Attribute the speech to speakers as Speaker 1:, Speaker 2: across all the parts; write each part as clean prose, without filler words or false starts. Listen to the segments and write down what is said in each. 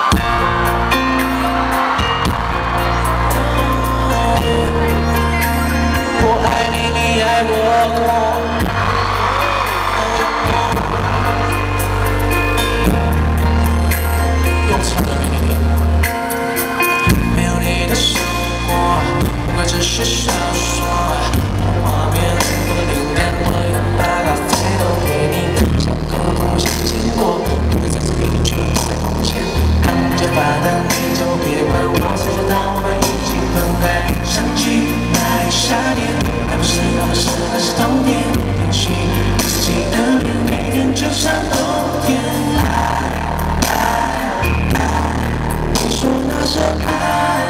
Speaker 1: 我爱你，你爱我。用唱的给你听。没有你的生活，不过只是小说。画面我的灵感，我要把咖啡都给你。想过不想见过，不会再次给你去在空间。看着发呆，你就别怪我，谁知道我们已经分开。想起那一夏天，还不是那是冬天。天气四季的变，每天就像冬天。你说那是爱，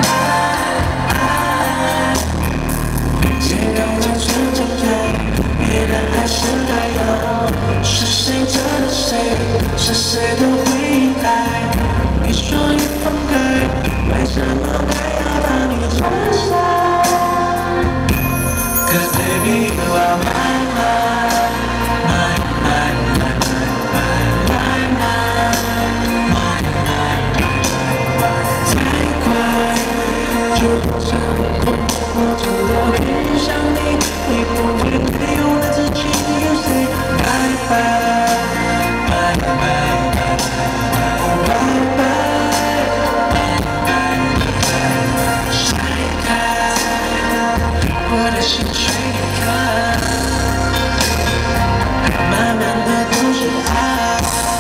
Speaker 1: 先让我真正对，别人还是还有，是谁真的谁，是谁的回来？你说已分开，为什么还要把你拆散？ Cause baby you are my love, my my my my my my my my。 太快，就像我真的很想你，你不愿陪我的自己，You say bye bye bye bye bye bye。 拆开我的心去看，慢慢的都是爱。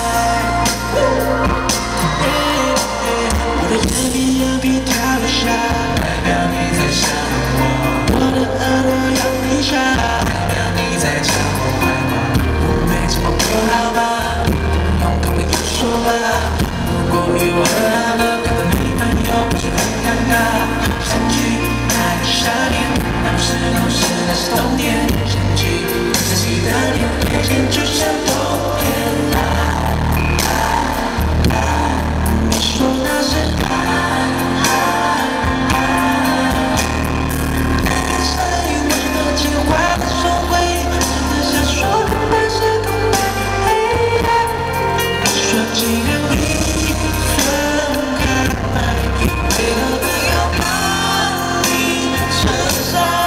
Speaker 1: 我的眼皮眼皮跳一下，代表你在想我。我的耳朵痒一下，代表你在叫我坏话。我没这么不好吧？勇敢的就说吧。如果与我那么可的女朋友不是很尴尬，想起那个夏天。 那是冬天，想起自己的脸，眼前就像冬天。你说那是爱，所以我觉得计划的收回，只想说那是空白。你说既然已分开，为何不要把你承受？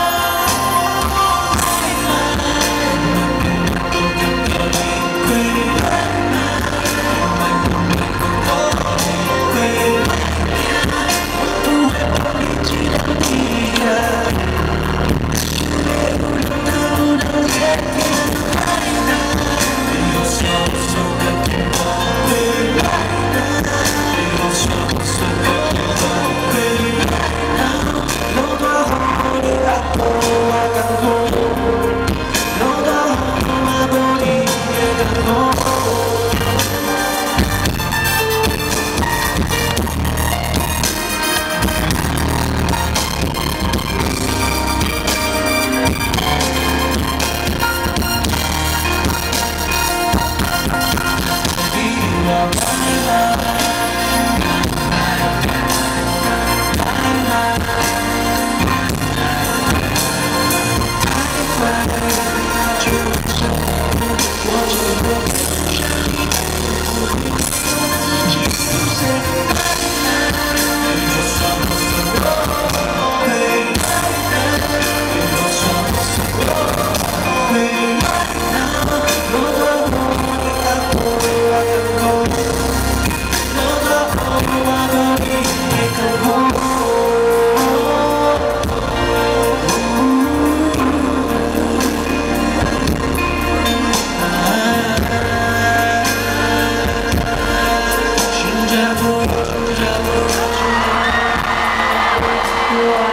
Speaker 1: 我。